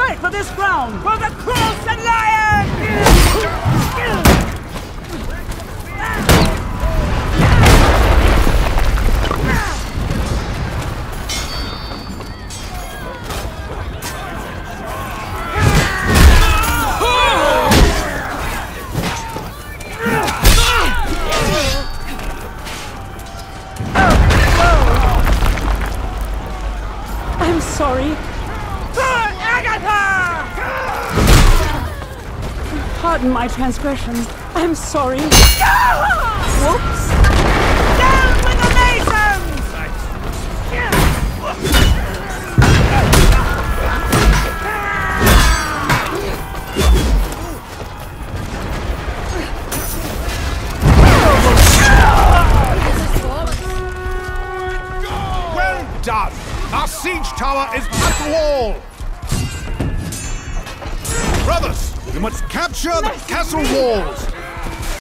fight for this crown, for the cross and lion! I'm sorry. Pardon my transgression. I'm sorry. Whoops. Down with the masons! Well done! Our siege tower is at the wall! Brothers, you must capture the castle walls